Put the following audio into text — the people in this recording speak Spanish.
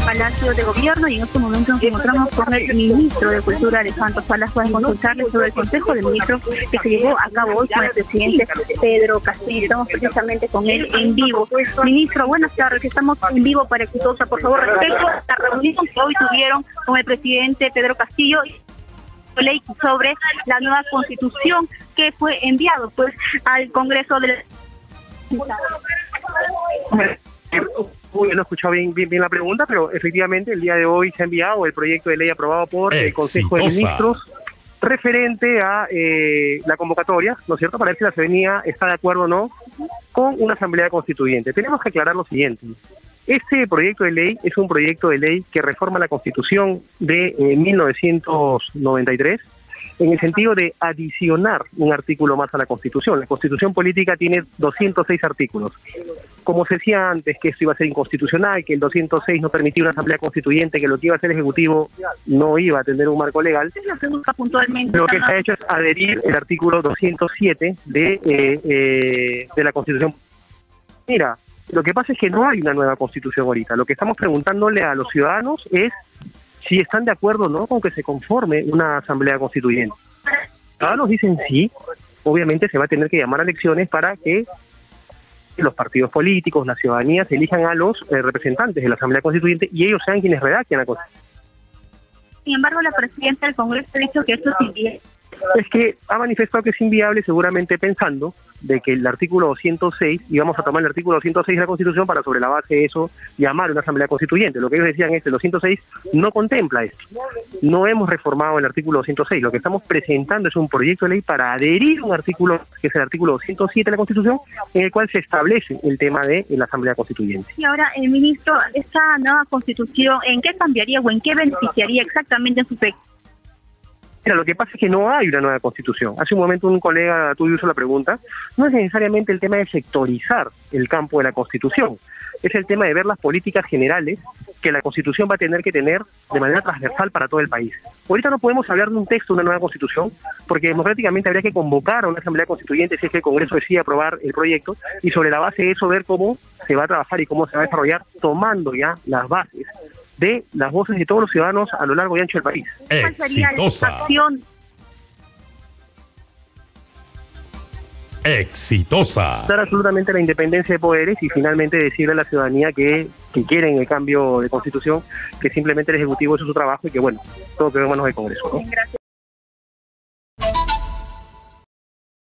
Palacio de Gobierno y en este momento nos encontramos con el ministro de Cultura, Alejandro Salas, para consultarle sobre el Consejo de Ministros que se llevó a cabo hoy con el presidente Pedro Castillo. Estamos precisamente con él en vivo. Ministro, buenas tardes, estamos en vivo para Exitosa. Por favor, respecto a la reunión que hoy tuvieron con el presidente Pedro Castillo, ley sobre la nueva constitución que fue enviado pues al Congreso de la... No he escuchado bien la pregunta, pero efectivamente el día de hoy se ha enviado el proyecto de ley aprobado por el Consejo de Ministros referente a la convocatoria, ¿no es cierto?, para ver si la ciudadanía está de acuerdo o no con una asamblea constituyente. Tenemos que aclarar lo siguiente. Este proyecto de ley es un proyecto de ley que reforma la Constitución de 1993 en el sentido de adicionar un artículo más a la Constitución. La Constitución política tiene 206 artículos. Como se decía antes que esto iba a ser inconstitucional, que el 206 no permitía una asamblea constituyente, que lo que iba a hacer el Ejecutivo no iba a tener un marco legal, lo que se ha hecho es adherir el artículo 207 de la Constitución. Mira, lo que pasa es que no hay una nueva Constitución ahorita. Lo que estamos preguntándole a los ciudadanos es si están de acuerdo o no con que se conforme una asamblea constituyente. Los ciudadanos dicen sí, obviamente se va a tener que llamar a elecciones para que los partidos políticos, la ciudadanía, se elijan a los representantes de la asamblea constituyente y ellos sean quienes redacten la Constitución. Sin embargo, la presidenta del Congreso ha dicho que esto es inviable. Es que ha manifestado que es inviable, seguramente pensando de que el artículo 206, íbamos a tomar el artículo 206 de la Constitución para sobre la base de eso llamar a una asamblea constituyente. Lo que ellos decían es que el 206 no contempla esto. No hemos reformado el artículo 206. Lo que estamos presentando es un proyecto de ley para adherir un artículo, que es el artículo 207 de la Constitución, en el cual se establece el tema de la asamblea constituyente. Y ahora, ministro, esta nueva Constitución, ¿en qué cambiaría o en qué beneficiaría exactamente en su efecto? Mira, lo que pasa es que no hay una nueva Constitución. Hace un momento un colega tuyo hizo la pregunta. No es necesariamente el tema de sectorizar el campo de la Constitución. Es el tema de ver las políticas generales que la Constitución va a tener que tener de manera transversal para todo el país. Ahorita no podemos hablar de un texto de una nueva Constitución, porque democráticamente habría que convocar a una asamblea constituyente si es que el Congreso decide aprobar el proyecto, y sobre la base de eso ver cómo se va a trabajar y cómo se va a desarrollar, tomando ya las bases de las voces de todos los ciudadanos a lo largo y ancho del país. Exitosa. Exitosa. Dar absolutamente la independencia de poderes y finalmente decirle a la ciudadanía que quieren el cambio de constitución, que simplemente el Ejecutivo hizo su trabajo y que bueno, todo quedó en manos del Congreso, ¿no? Gracias.